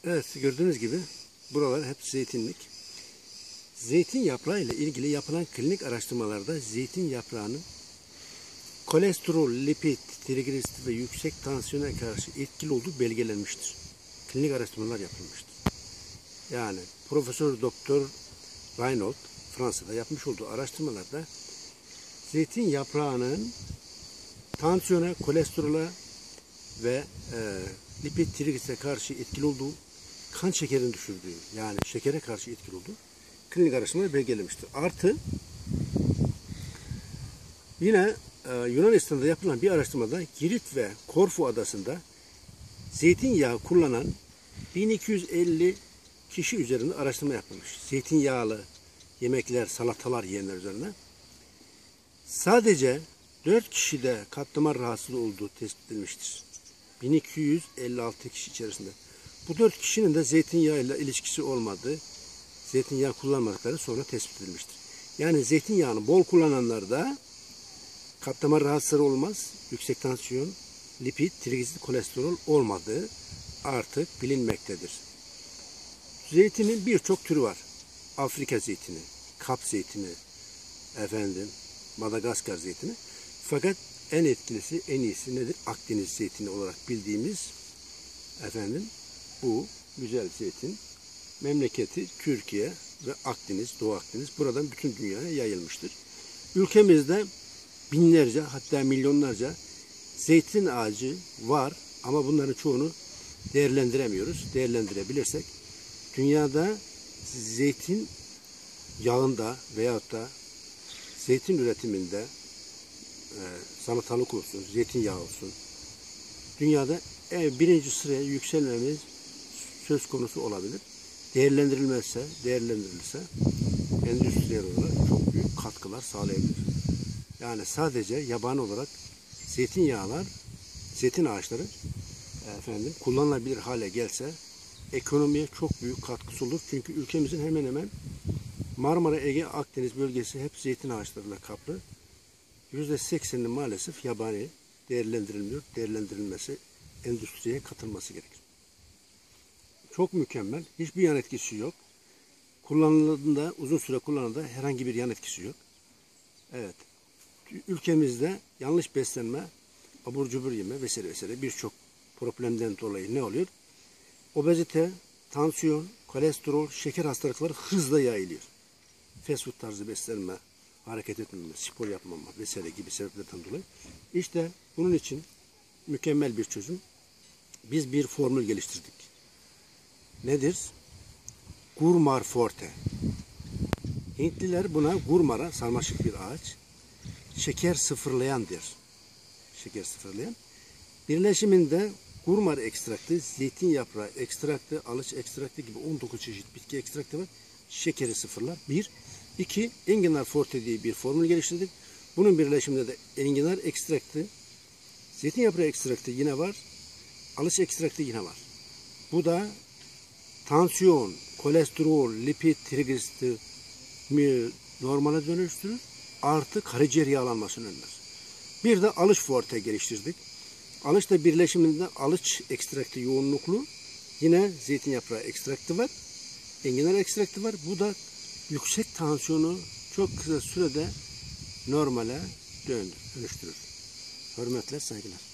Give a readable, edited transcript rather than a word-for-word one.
Evet, gördüğünüz gibi buralar hep zeytinlik. Zeytin yaprağı ile ilgili yapılan klinik araştırmalarda zeytin yaprağının kolesterol, lipid, trigliserit ve yüksek tansiyona karşı etkili olduğu belgelenmiştir. Klinik araştırmalar yapılmıştır. Yani Profesör Doktor Reinhold Fransa'da yapmış olduğu araştırmalarda zeytin yaprağının tansiyona, kolesterola ve lipid, trigliserite karşı etkili olduğu, kan şekerini düşürdüğü, yani şekere karşı etkili olduğu klinik araştırmalar belgelemiştir. Artı yine Yunanistan'da yapılan bir araştırmada Girit ve Korfu adasında zeytinyağı kullanan 1250 kişi üzerinde araştırma yapılmış. Zeytinyağlı yemekler, salatalar yiyenler üzerine. Sadece 4 kişide kalp damar rahatsızlığı olduğu tespit edilmiştir. 1256 kişi içerisinde. Bu 4 kişinin de zeytinyağıyla ilişkisi olmadığı, zeytinyağı kullanmadıkları sonra tespit edilmiştir. Yani zeytinyağını bol kullananlarda kalp damar rahatsızlığı olmaz, yüksek tansiyon, lipid, trigliserit, kolesterol olmadığı artık bilinmektedir. Zeytinin birçok türü var. Afrika zeytini, Kap zeytini, Madagaskar zeytini. Fakat en etkilisi, en iyisi nedir? Akdeniz zeytini olarak bildiğimiz bu güzel zeytin memleketi Türkiye ve Akdeniz, Doğu Akdeniz buradan bütün dünyaya yayılmıştır. Ülkemizde binlerce hatta milyonlarca zeytin ağacı var ama bunların çoğunu değerlendiremiyoruz. Değerlendirebilirsek dünyada zeytin yağında veyahut da zeytin üretiminde salatalık olsun, zeytinyağı olsun dünyada birinci sıraya yükselmemiz söz konusu olabilir. Değerlendirilirse endüstriyel olarak çok büyük katkılar sağlayabilir. Yani sadece yabani olarak zeytin ağaçları kullanılabilir hale gelse ekonomiye çok büyük katkısı olur. Çünkü ülkemizin hemen hemen Marmara, Ege, Akdeniz bölgesi hep zeytin ağaçlarıyla kaplı. %80'i maalesef yabani, değerlendirilmiyor. Değerlendirilmesi, endüstriye katılması gerekir. Çok mükemmel. Hiçbir yan etkisi yok. Kullanıldığında, uzun süre kullanıldığında herhangi bir yan etkisi yok. Evet. Ülkemizde yanlış beslenme, abur cubur yeme vesaire birçok problemden dolayı ne oluyor? Obezite, tansiyon, kolesterol, şeker hastalıkları hızla yayılıyor. Fast food tarzı beslenme, hareket etmeme, spor yapmama vesaire gibi sebeplerden dolayı. İşte bunun için mükemmel bir çözüm. Biz bir formül geliştirdik. Nedir? Gurmar Forte. Hintliler buna gurmara, sarmaşık bir ağaç, şeker sıfırlayan der. Şeker sıfırlayan. Birleşiminde gurmar ekstraktı, zeytin yaprağı ekstraktı, alıç ekstraktı gibi 19 çeşit bitki ekstraktı var. Şekeri sıfırlar. 1. 2. Enginar Forte diye bir formül geliştirdik. Bunun birleşiminde de enginar ekstraktı, zeytin yaprağı ekstraktı yine var, alıç ekstraktı yine var. Bu da tansiyon, kolesterol, lipid, trigliserit normale dönüştürür. Artı karaciğer yağlanmasını önler. Bir de alıç forte geliştirdik. Alıçla birleşiminde alıç ekstraktı yoğunluklu. Yine zeytin yaprağı ekstraktı var. Enginar ekstraktı var. Bu da yüksek tansiyonu çok kısa sürede normale dönüştürür. Hürmetler, saygılar.